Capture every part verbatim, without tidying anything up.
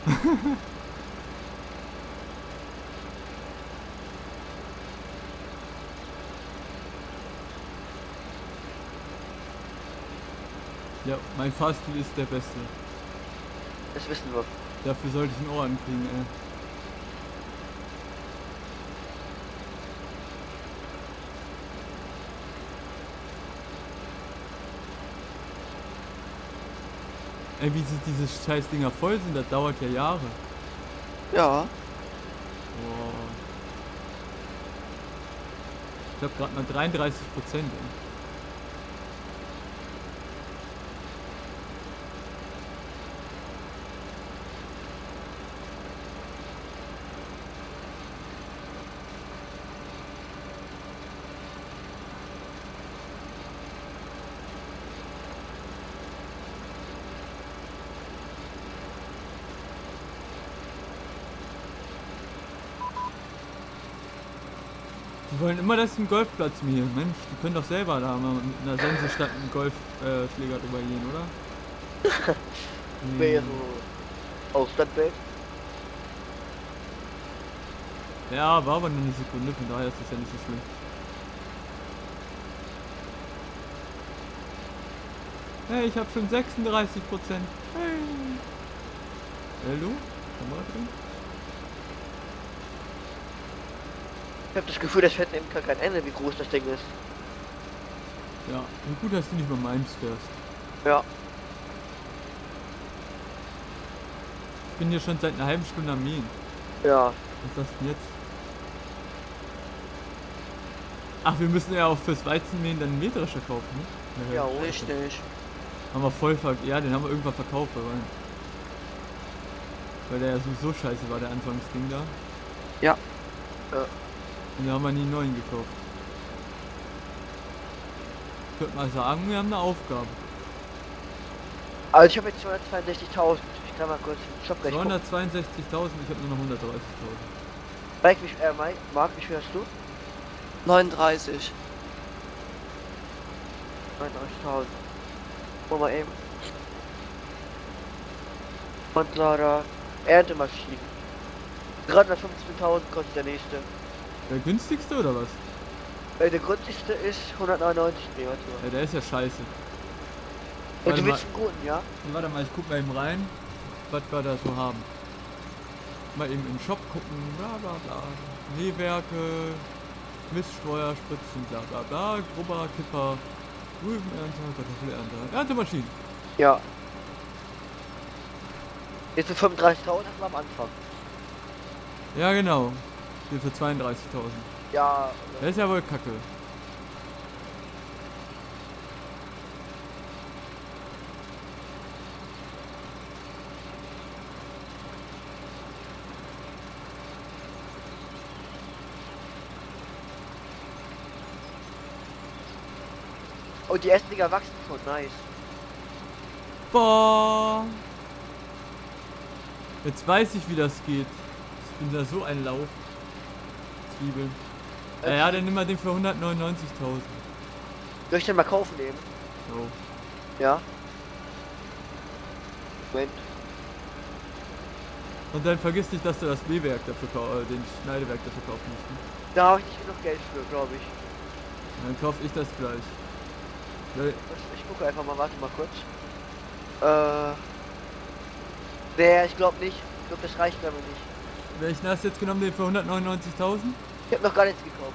Ja, mein Fahrstil ist der beste. Das wissen wir. Dafür sollte ich ein Ohr ankriegen, ey. Ey, wie sie diese scheiß Dinger voll sind, das dauert ja Jahre. Ja. Boah. Ich hab grad mal dreiunddreißig Prozent, ey. Die wollen immer, dass ich einen Golfplatz mir. Mensch, die können doch selber da mal mit einer Sense statt einem Golfschläger äh, drüber gehen, oder? Wäre so Auslandwelt. Ja, war aber nur eine Sekunde, von daher ist das ja nicht so schlimm. Hey, ich habe schon sechsunddreißig Prozent. Hey. Hallo? Kamera drin? Ich habe das Gefühl, das fährt eben gar kein Ende, wie groß das Ding ist. Ja, und gut, dass du nicht mal meins fährst. Ja. Ich bin hier schon seit einer halben Stunde am Mähen. Ja. Was ist das denn jetzt? Ach, wir müssen ja auch fürs Weizenmähen dann einen Mähdrescher kaufen, ne? Ja, richtig. Haben wir voll ver... Ja, den haben wir irgendwann verkauft, weil... Weil der ja sowieso scheiße war, der Anfangsding da. Ja. Ja. Und da haben wir nie einen neuen gekauft. Ich würde mal sagen, wir haben eine Aufgabe. Also ich habe jetzt zweihundertzweiundsechzigtausend. Ich kann mal kurz den Shop gleich gucken. zweihundertzweiundsechzigtausend, ich habe nur noch hundertdreißigtausend. Mike, wie, äh, Mike, Marc, wie viel hast du? neununddreißig. neununddreißigtausend. Guck mal eben. Frontlader, Erntemaschinen. dreihundertfünfzehntausend kostet der nächste. Der günstigste oder was? Äh, der günstigste ist hundertneunundneunzig. Nee, warte mal. Ja, der ist ja scheiße. Und Warte du willst mal. einen guten, ja? Warte mal, ich guck mal eben rein, was wir da so haben. Mal eben im Shop gucken, bla bla bla. Mähwerke, Miststreuer, Spritzen, bla bla bla, Grubber, Kipper, Rübenernter, Kartoffelernter, Erntemaschinen. Ja. Jetzt sind fünfunddreißigtausend hatten wir am Anfang. Ja genau, hier für zweiunddreißigtausend. Ja. Das ist ja wohl kacke. Und die ersten Dinger wachsen schon, nice. Boah. Jetzt weiß ich, wie das geht. Ich bin da so ein Lauch. Zwiebeln. Äh, ja, dann nimm mal den für hundertneunundneunzigtausend. Soll ich den mal kaufen eben? So. Ja. Moment. Und dann vergiss nicht, dass du das Mähwerk dafür äh, den Schneidewerk dafür kaufen musst. Ne? Da habe ich nicht genug Geld für, glaube ich. Dann kauf ich das gleich. Weil, Ich gucke einfach mal, warte mal kurz. Äh. Nee, ich glaube nicht. Ich glaube, das reicht mir aber nicht. welchen hast du jetzt genommen, den für hundertneunundneunzigtausend? Ich habe noch gar nichts gekauft.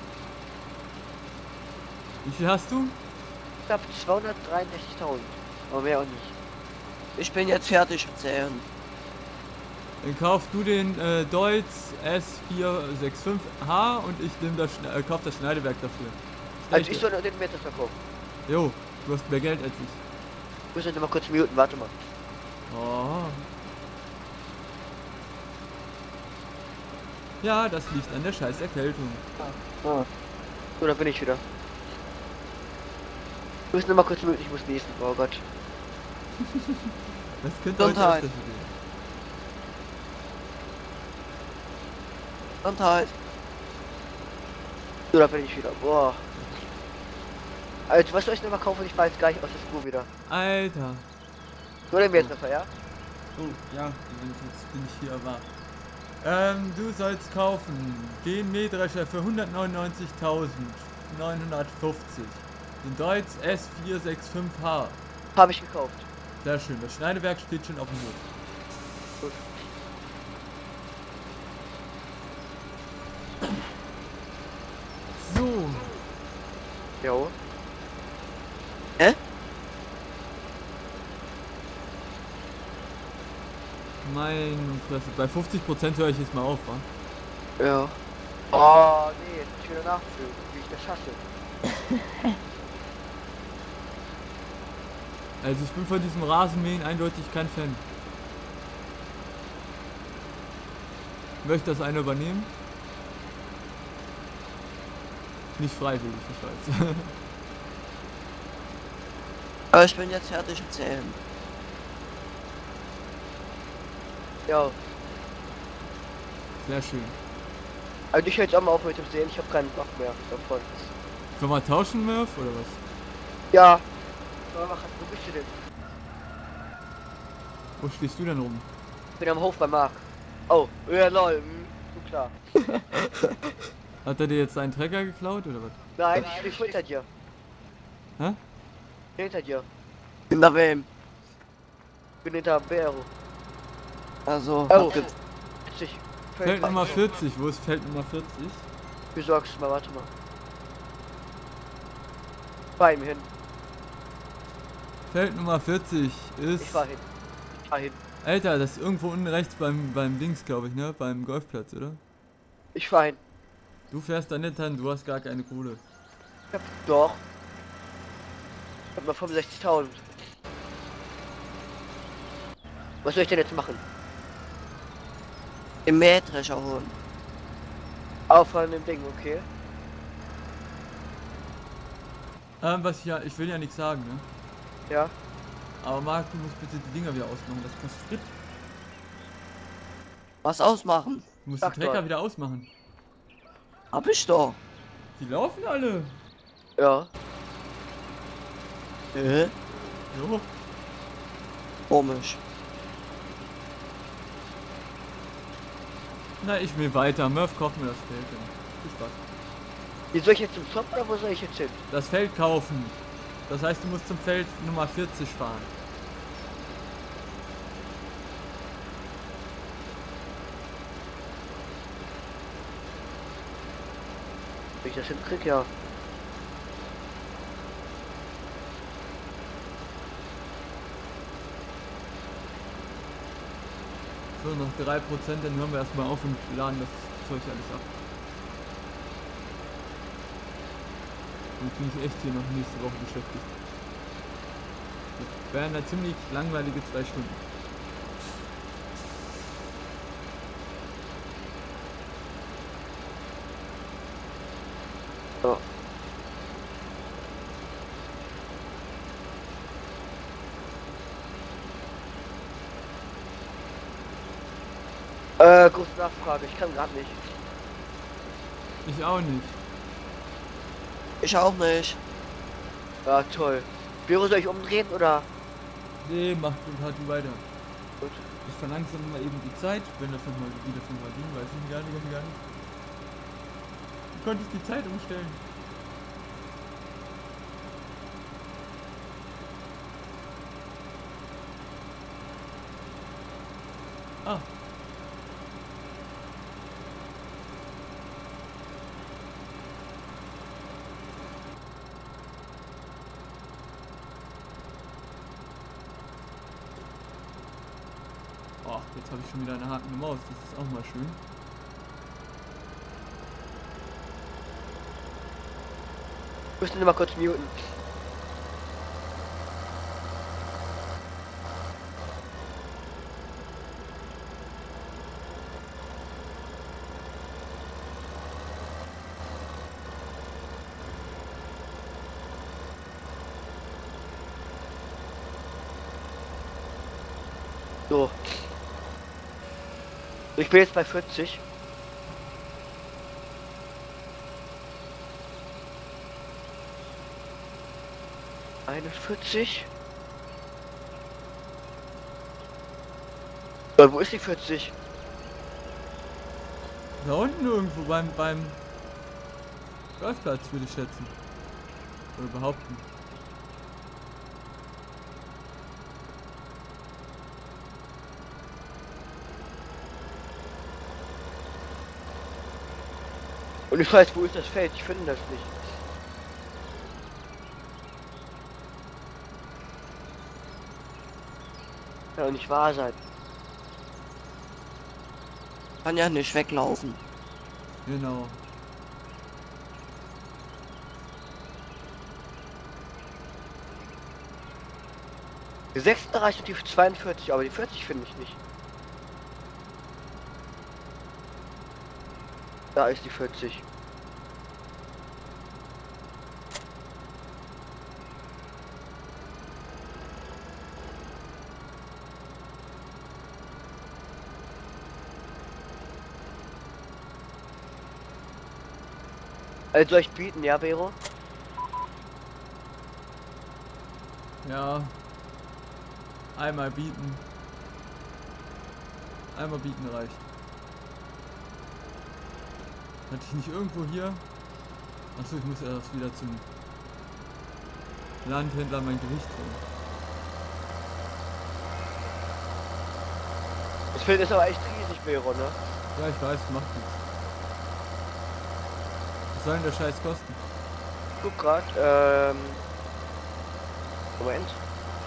Wie viel hast du? Ich habe zweihundertdreiundsechzigtausend. Aber mehr auch nicht. Ich bin jetzt fertig mit Zählen. Dann kauf du den äh, Deutz S vier sechs fünf H und ich nehm das, Schne- äh, kauf das Schneidewerk dafür. Also ich soll nur den Meter verkaufen. Jo, du hast mehr Geld als ich. Ich muss jetzt mal kurz muten, warte mal. Oh. Ja, das liegt an der scheiß Erkältung. Ah. So, da bin ich wieder. Ich muss nur mal kurz muten, ich muss niesen. Oh Gott. Das könnte heute Gesundheit. öfter gehen. Und halt. So, da bin ich wieder. Boah. Also, was soll ich denn mal kaufen? Ich fahr jetzt gleich aus der Spur wieder. Alter. Nur den Meter, ja? Oh, ja, jetzt bin ich hier wach. Ähm, du sollst kaufen den Mähdrescher für hundertneunundneunzigtausendneunhundertfünfzig. Den Deutz S vier sechs fünf H. Habe ich gekauft. Sehr schön, das Schneidewerk steht schon auf dem Hof. Gut. So, Jo. Hä? mein Fresse. Bei fünfzig Prozent höre ich jetzt mal auf, wa? Ja. Oh, nee, ich will nachfühlen, wie ich das hasse. Also ich bin von diesem Rasenmähen eindeutig kein Fan. Möchte das einer übernehmen? Nicht freiwillig, ich weiß. Aber ich bin jetzt fertig mit Zählen. Ja. Sehr schön. Also ich höre jetzt auch mal auf mit dem Sehen, ich habe keinen Bock mehr davon. Sollen wir tauschen, Murph, oder was? Ja. So, mach, wo bist du denn? Wo stehst du denn rum? Ich bin am Hof bei Marc. Oh, ja lol, hm, so klar. Hat er dir jetzt seinen Trecker geklaut, oder was? Nein, ich bin hinter dir. Hä? Hinter dir. Hinter wem? Ich bin hinter Bero. Also, Oh, okay. witzig. Feld Nummer vierzig, wo ist Feld Nummer vierzig? Besorgst mal, warte mal. Bei ihm hin. Feld Nummer vierzig ist... Ich fahr hin. Ich fahr hin. Alter, das ist irgendwo unten rechts beim, beim Dings, glaube ich, ne? Beim Golfplatz, oder? Ich fahr hin. Du fährst da nicht hin, du hast gar keine Kohle. Ich hab, doch. Ich hab mal fünfundsechzigtausend. Was soll ich denn jetzt machen? Im Mähdrescher holen. Auf von dem Ding, okay? Ähm, was ich ja... Ich will ja nichts sagen, ne? Ja. Aber Marc, du musst bitte die Dinger wieder ausmachen, das kostet Sprit. Was ausmachen? Du musst Sag die Trecker doch. wieder ausmachen. Hab ich doch. Die laufen alle. Ja. Hä? Jo. Komisch. Na, ich will weiter. Murph kauft mir das Feld. Dann. Viel Spaß. Wie soll ich jetzt zum Shop oder wo soll ich jetzt hin? Das Feld kaufen. Das heißt, du musst zum Feld Nummer vierzig fahren. Wenn ich das hinkrieg, ja. So, noch drei Prozent, dann hören wir erstmal auf und laden das Zeug alles ab. Und bin ich echt hier noch nächste Woche beschäftigt. Das wären da ziemlich langweilige zwei Stunden. Ja. Äh, große Nachfrage, ich kann gerade nicht. Ich auch nicht. Ich auch nicht. Ja, toll. Büro soll ich umdrehen oder? Nee, mach und halt du weiter. Gut. Ich verlangsame mal eben die Zeit, wenn das nochmal wie das nochmal ging, weiß ich gar nicht, weiß ich gar nicht. Du konntest die Zeit umstellen. Ah. Oh, jetzt habe ich schon wieder eine hakende Maus, das ist auch mal schön. Ich müsste nur mal kurz muten. So. Ich bin jetzt bei vierzig. einundvierzig. Äh, wo ist die vierzig? Da unten irgendwo beim, beim Golfplatz würde ich schätzen. Oder behaupten. Und ich weiß, wo ist das Feld? Ich finde das nicht. Kann doch nicht wahr sein. Kann ja nicht weglaufen. Genau. Die sechsunddreißig und die zweiundvierzig, aber die vierzig finde ich nicht. Da ist die vierzig. Also soll ich bieten, ja, Vero? Ja. Einmal bieten. Einmal bieten reicht. Hatte ich nicht irgendwo hier? Achso, ich muss erst wieder zum Landhändler mein Gewicht holen. Das Feld ist aber echt riesig, Vero, ne? Ja, ich weiß, macht nichts. Was soll denn der Scheiß kosten? Guck grad, ähm... Moment.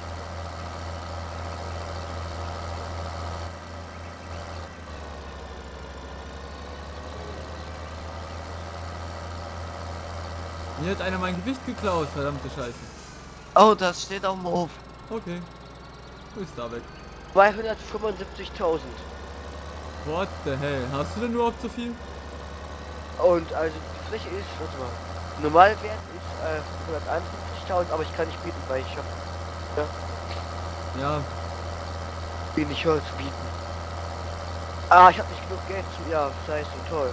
Mir hat einer mein Gewicht geklaut, verdammte Scheiße. Oh, das steht auf dem Hof. Okay. Wo ist da weg? zweihundertfünfundsiebzigtausend. What the hell? Hast du denn überhaupt so viel? Und also die Fläche ist, warte mal, Normalwert ist äh, hunderteinundfünfzigtausend, aber ich kann nicht bieten, weil ich hab ja, Ja, wenig Holz zu bieten. Ah, ich habe nicht genug Geld zu, ja, scheiße, toll.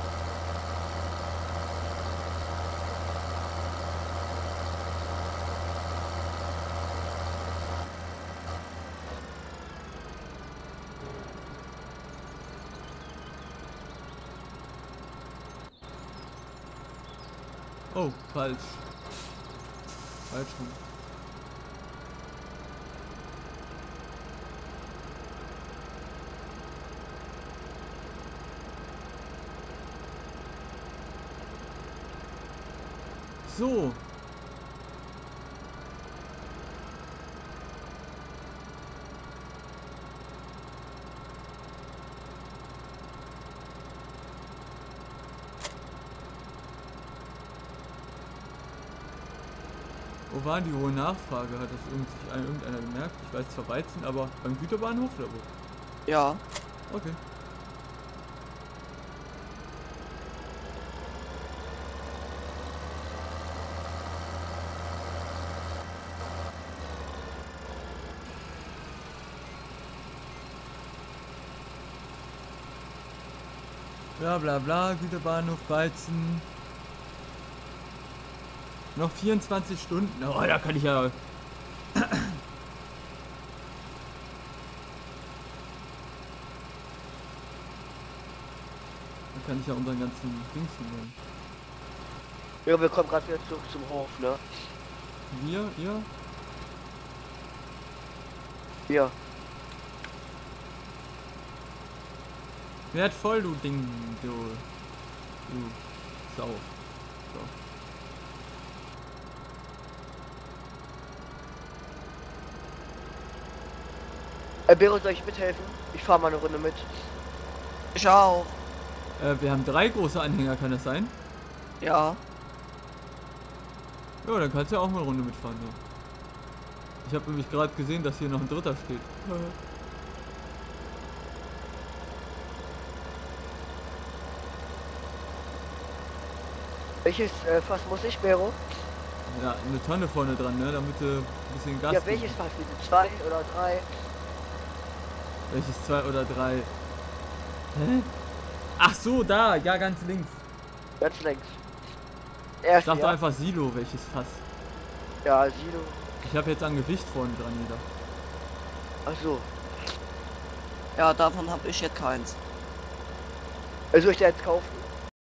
oh, falsch. Falsch rum. So. Wo war die hohe Nachfrage? Hat das irgend- sich ein- irgendeiner gemerkt? Ich weiß zwar Weizen, aber beim Güterbahnhof oder wo? Ja. Okay. Bla bla bla, Güterbahnhof Weizen. Noch vierundzwanzig Stunden. Oh, da kann ich ja. Da kann ich ja unseren ganzen Dings nehmen. Ja, wir kommen gerade wieder zurück zum Hof, ne? Wir, ihr? Ja. Werd voll, du Ding, du. Du Sau. So. Äh, Bero, soll ich mithelfen? Ich fahre mal eine Runde mit. Ich auch. Äh, wir haben drei große Anhänger, kann das sein? Ja. Ja, dann kannst du ja auch mal eine Runde mitfahren, ja. Ich habe nämlich gerade gesehen, dass hier noch ein dritter steht. Welches äh, Fass muss ich, Bero? Ja, eine Tonne vorne dran, ne? Damit du ein bisschen Gas Ja, gibst. welches Fass? Bitte? Zwei oder drei? Welches zwei oder drei? Hä? Ach so, da, ja, ganz links. Ganz längs. Ich Erst dachte ja. einfach Silo, welches Fass. Ja, Silo. Ich habe jetzt an Gewicht vorne dran wieder. Ach so. Ja, davon habe ich jetzt keins. Also soll ich dir eins kaufen?